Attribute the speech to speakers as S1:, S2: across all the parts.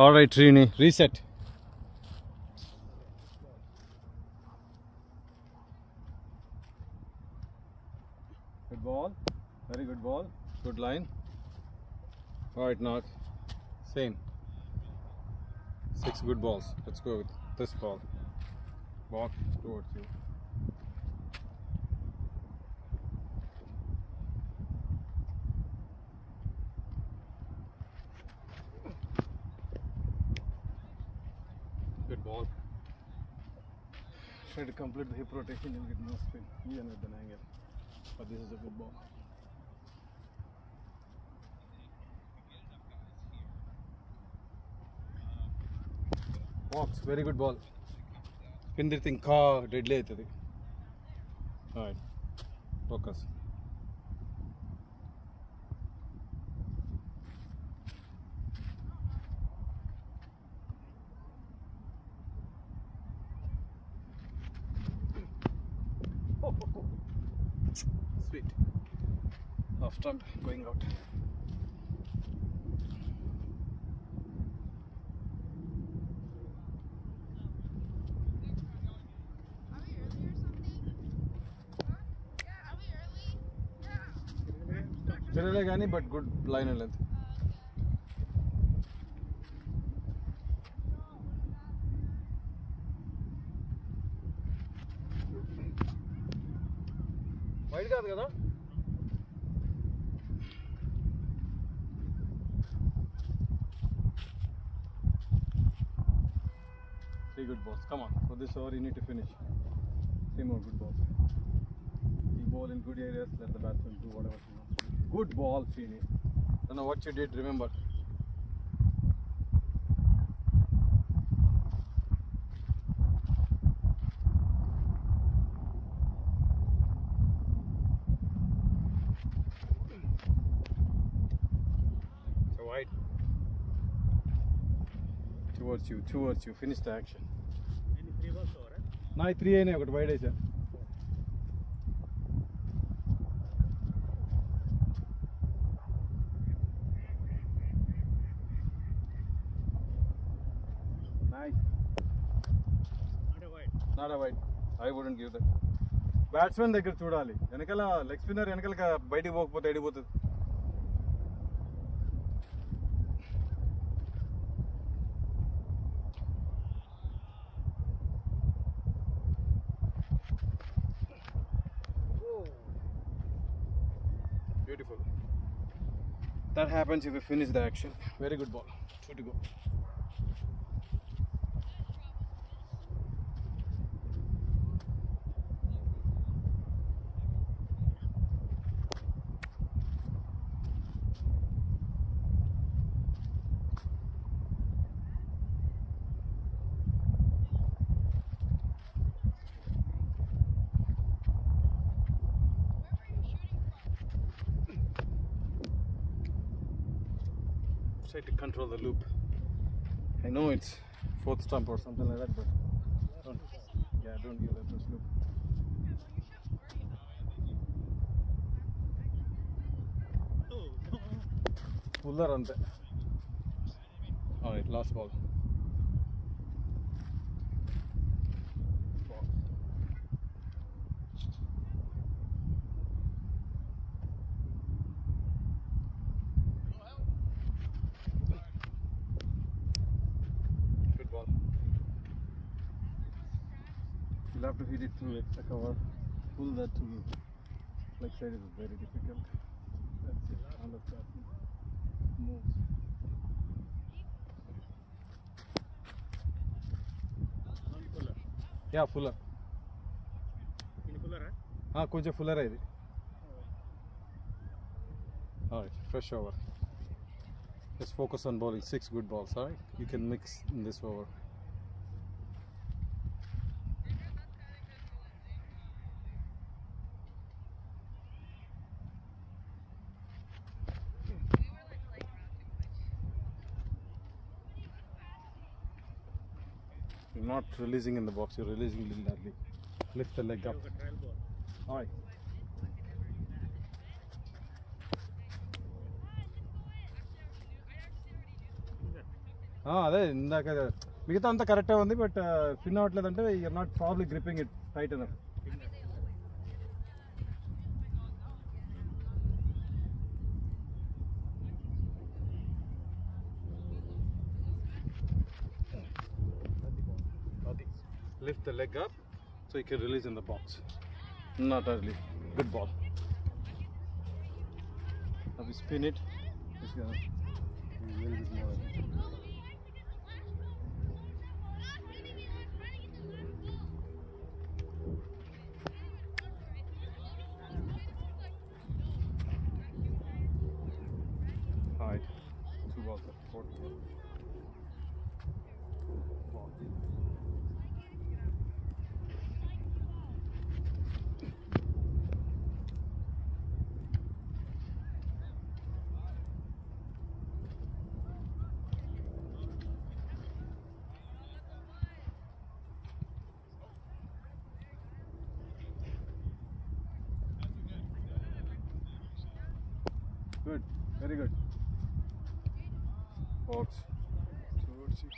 S1: Alright, Trini, reset. Good ball. Very good ball. Good line. Alright, now same. 6 good balls. Let's go with this ball. Walk towards you. Good ball. Try to complete the hip rotation, you'll get more spin, even with an angle. But this is a good ball. Walks, very good ball. Spin the thing, deadly. Alright, focus. Sweet. Off stump, going out. But good line and length. Wide kaadu kada? Three good balls. Come on. For this over, you need to finish. 3 more good balls. You ball in good areas. Let the batsman do whatever he wants. Good ball, Fini. Don't know what you did. Remember. So wide. Towards you. Finish the action.
S2: Any 3 balls over?
S1: No, 3 ain't got wide sir. Nice. Not a wide. I wouldn't give that. Batsman దగ్గర చూడాలి. వెనకాల leg spinner వెనకాల బయటికి పోకపోతే ఎడిపోతుంది. Beautiful. That happens if you finish the action. Very good ball. 2 to go. Try to control the loop. I know it's 4th stump or something like that, but don't give that this loop. Puller on the. Alright, last ball. You'll have to hit it through extra cover. Pull that to the leg side is very difficult. That's it. All of that moves. Yeah, fuller. Konja fuller idi. Alright, fresh over. Let's focus on bowling 6 good balls, alright? You can mix in this over. You're not releasing in the box, you're releasing lightly. Lift the leg up. Alright. అదే ఇందాక మిగతా అంతా కరెక్టే ఉంది but spin అవ్వట్లేదంటే you're not probably gripping it tight enough. Lift the leg up so you can release in the box. Not early. Good ball. Now we spin it. It's gonna be a little bit more. Alright. 2 balls up. 4 balls. Good, very good. Box towards you.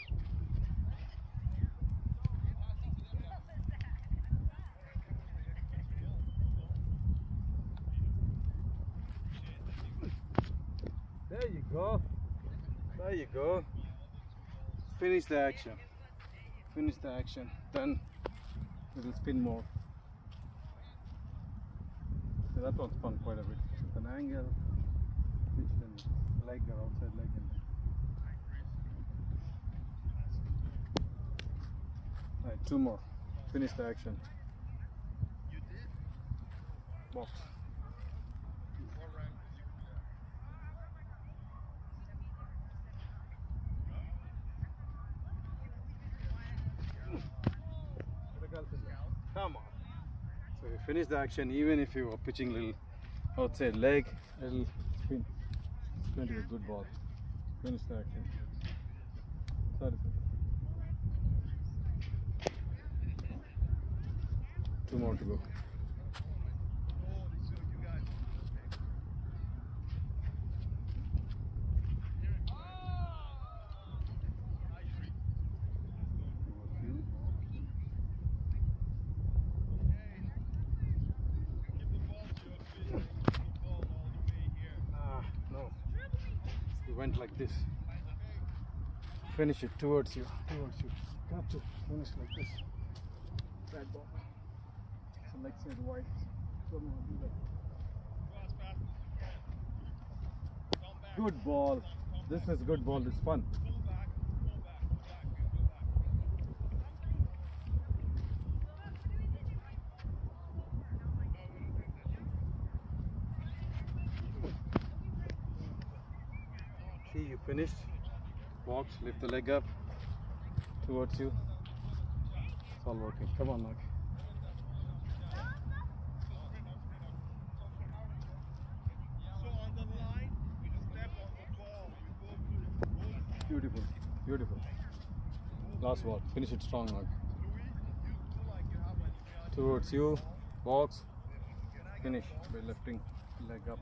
S1: There you go. There you go. Finish the action. Finish the action. Then it will spin more. So that one's spun quite a bit. With an angle, pitch and leg or outside leg. Alright, 2 more. Finish the action. Box. Come on. So you finish the action even if you are pitching little outside leg, it'll spin. It's going to be a good ball. Finish the action. Sorry, sir. 2 more to go. No. You went like this. Finish it towards you. Got to finish like this. Bad ball. So leg side wide. Don't want to do that. Good ball. This is good ball. This is fun. See, you finished. Box, lift the leg up towards you. It's all working. Come on, Mark. Beautiful, beautiful. Last ball. Finish it strong, Mark. Towards you. Box. Finish by lifting leg up.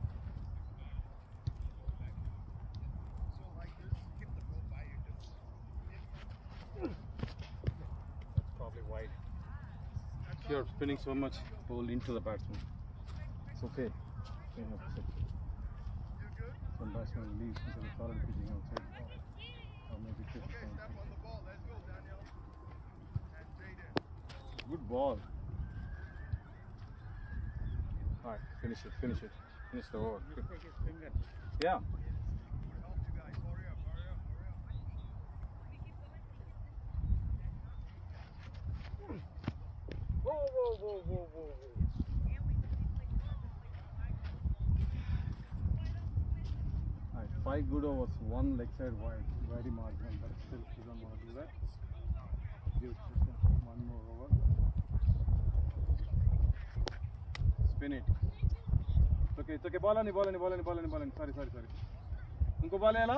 S1: That's probably wide. If you're spinning so much, pull into the batsman. It's okay. You have to sit. Some batsman leaves because it's already pitching outside. Or maybe pitch it down. Good ball. Alright, finish it. Finish the over. Yeah. Whoa. Alright, 5 good overs, 1 leg side wide, very marginal, but still you don't want to do that. Give it just 1 more over. Spin it. It's okay. Ball ani. Sorry. Unko ball ela?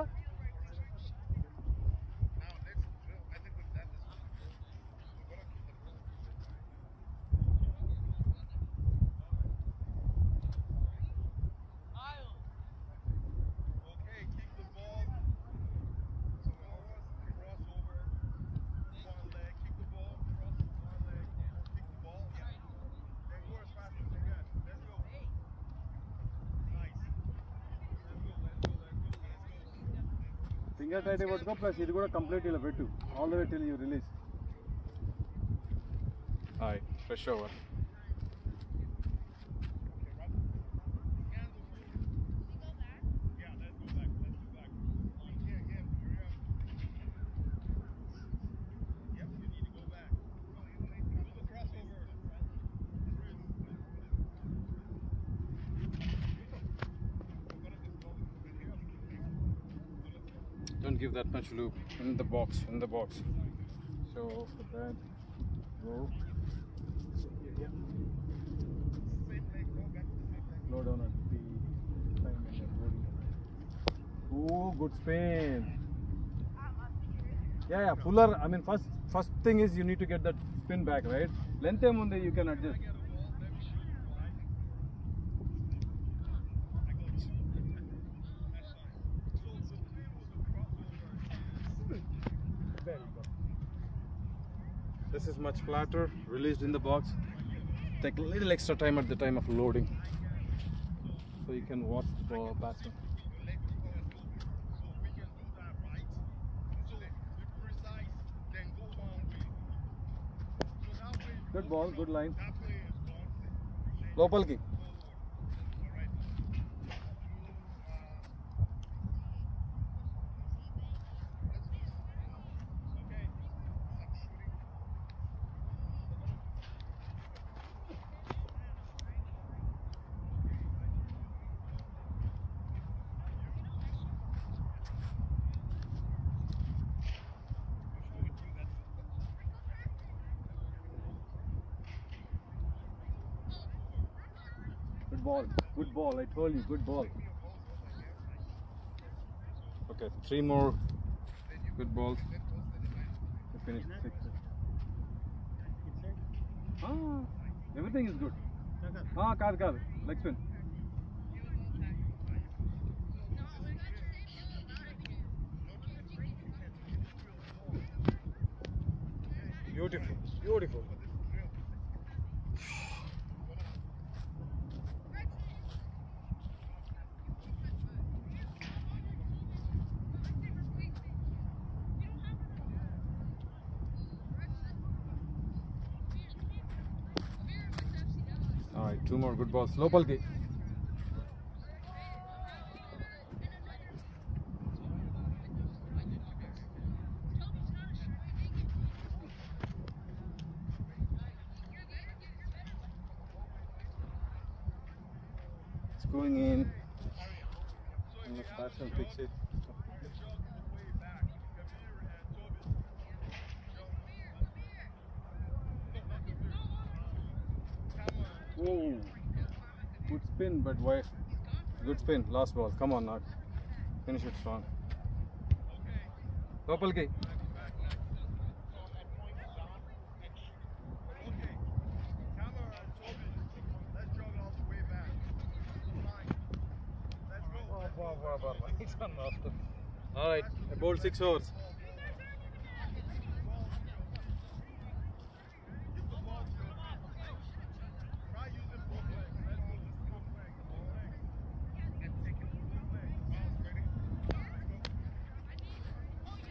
S1: Finger tight about plus it got complete till a all the way till you release. Alright, fresh over. Don't give that much loop in the box, So for that, go. Slow down at the time when you're loading. Oh, good spin. Yeah, fuller. I mean, first thing is you need to get that spin back, right? Length munde you can adjust. This is much flatter, released in the box. Take a little extra time at the time of loading, so you can watch the batsman. Good ball, good line. Local kick. Good ball, I told you, good ball. Okay, 3 more good balls to finish the 6. Everything is good. Kaad, leg spin. Beautiful. Alright, 2 more good balls. Slow ball kick. It's going in. And the batsman picks it. Whoa. Good spin, but why? Good spin. Last ball. Come on, now. Finish it strong. Double kick. Alright, I bowled 6 overs.